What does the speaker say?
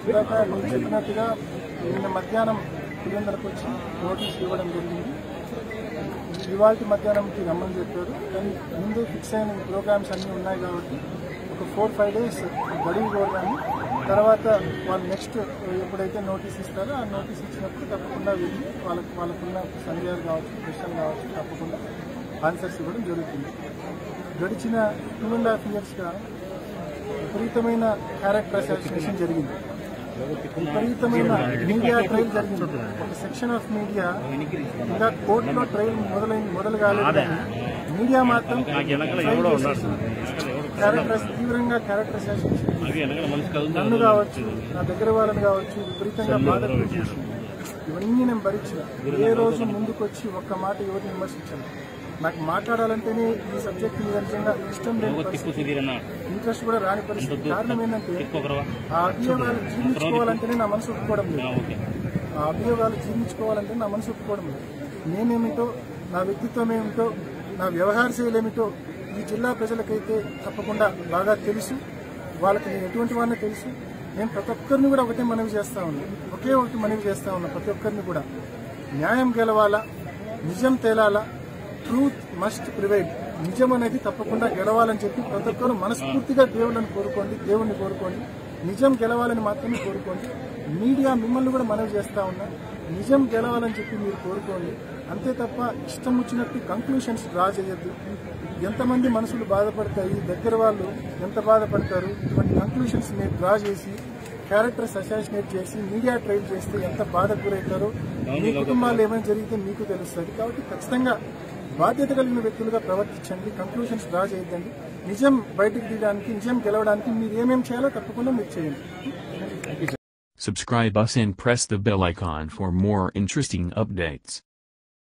ఇందాక నేను చెప్పినట్టుగా నిన్న మధ్యాహ్నం పులివెందులకు వచ్చి నోటీస్ ఇవ్వడం జరిగింది. ఇవాళ మధ్యాహ్నంకి రమ్మని చెప్పారు. కానీ ముందే ఫిక్స్ అయిన ప్రోగ్రామ్స్ అన్నీ ఉన్నాయి కాబట్టి ఒక 4-5 days గడువు కోరాము. తర్వాత వాళ్ళు నెక్స్ట్ ఎప్పుడైతే నోటీస్ ఇస్తారో ఆ నోటీస్ ఇచ్చినప్పుడు తప్పకుండా వెళ్ళి వాళ్ళకున్న సందేహాలు కావచ్చు, క్వశ్చన్ కావచ్చు, తప్పకుండా ఆన్సర్స్ ఇవ్వడం జరుగుతుంది. గడిచిన 2.5 yearsగా విపరీతమైన క్యారెక్టర్ అసాసినేషన్ జరిగింది. విపరీతమైన మీడియా ట్రయల్ జరిగింది. ఒక సెక్షన్ ఆఫ్ మీడియా ఇంకా కోర్టులో ట్రయల్ మొదలు కాలేదు. మీడియా మాత్రం తీవ్రంగా క్యారెక్టర్ అసాసినేషన్ నన్ను కావచ్చు, నా దగ్గర వాళ్ళని కావచ్చు విపరీతంగా బాధపడి చేసింది. ఇవన్నీ నేను భరించిన. ఏ రోజు ముందుకొచ్చి ఒక్క మాట ఎవరిని విమర్శించాను. నాకు మాట్లాడాలంటేనే ఈ సబ్జెక్ట్ మీద నిజంగా ఇష్టం లేని పరిస్థితి, ఇంట్రెస్ట్ కూడా రాని పరిస్థితి. కారణం ఏంటంటే ఆ అభియోగాలు జీర్ణించుకోవాలంటేనే నా మనసు ఒప్పుకోవడం లేదు. ఆ అభియోగాలు జీర్ణించుకోవాలంటే నా మనసు ఒప్పుకోవడం లేదు. నేనేమిటో, నా వ్యక్తిత్వం ఏమిటో, నా వ్యవహార శైలి ఏమిటో ఈ జిల్లా ప్రజలకైతే తప్పకుండా బాగా తెలుసు. వాళ్ళకి నేను ఎటువంటి వాడిని తెలుసు. నేను ప్రతి ఒక్కరిని కూడా ఒకే మనవి చేస్తా ఉన్నా. ప్రతి ఒక్కరిని కూడా న్యాయం గెలవాలా, నిజం తేలాలా, ట్రూత్ మస్ట్ ప్రివైల్. నిజం అనేది తప్పకుండా గెలవాలని చెప్పి ప్రతి ఒక్కరు మనస్ఫూర్తిగా దేవుణ్ణి కోరుకోండి. నిజం గెలవాలని మాత్రమే కోరుకోండి. మీడియా మిమ్మల్ని కూడా మనవి చేస్తా ఉన్నా, నిజం గెలవాలని చెప్పి మీరు కోరుకోండి. అంతే తప్ప ఇష్టం వచ్చినట్టు కంక్లూషన్స్ డ్రా చేయొద్దు. ఎంతమంది మనసులు బాధపడతాయి, దగ్గర వాళ్ళు ఎంత బాధపడతారు. ఇటువంటి కంక్లూషన్స్ మీరు డ్రా చేసి క్యారెక్టర్స్ అసాసినేట్ చేసి మీడియా ట్రైల్ చేస్తే ఎంత బాధకు గురవుతారో మీ కుటుంబాలు ఏమైనా జరిగితే మీకు తెలుస్తుంది. కాబట్టి ఖచ్చితంగా బాధ్యత కలిగిన వ్యక్తులుగా ప్రవర్తించండి. కంక్లూషన్స్ డ్రా చేయొద్దండి. నిజం బయటకు తీయడానికి, నిజం గెలవడానికి మీరు ఏమేమి చేయాలో తప్పకుండా మీరు చేయండి. Subscribe us and press the bell icon for more interesting updates.